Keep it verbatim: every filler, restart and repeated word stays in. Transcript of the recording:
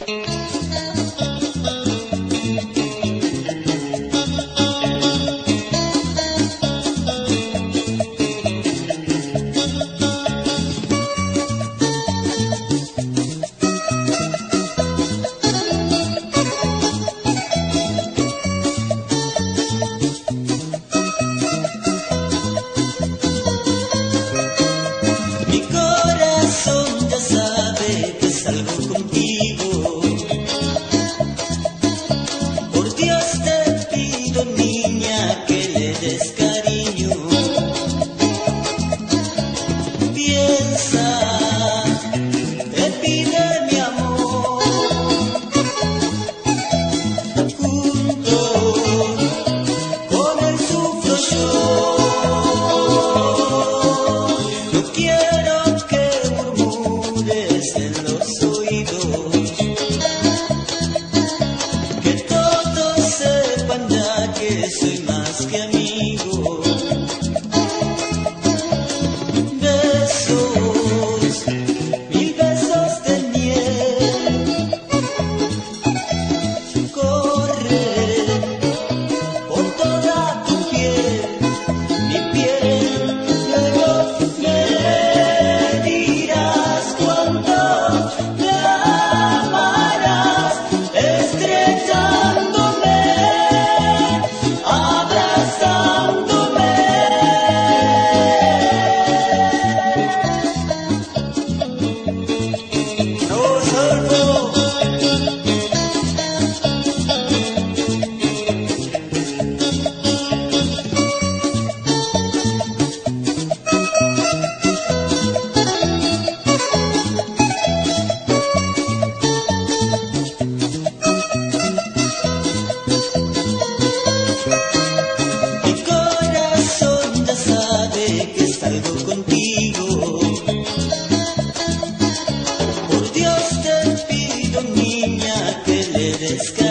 Mi corazón ya sabe que salgo contigo. Por Dios te pido, niña, que le des cariño. Piensa, te pide mi amor. Junto con él sufro yo. No quiero que murmures en los oídos, que todos sepan ya que soy más que amigo. Besos, mil besos de miel, corren por toda tu piel, mi piel. Luego me dirás cuánto te amarás, estrechándome, abrazándome. No salgo. Mi corazón ya sabe que salgo contigo. Por Dios te pido, niña, que le des cariño.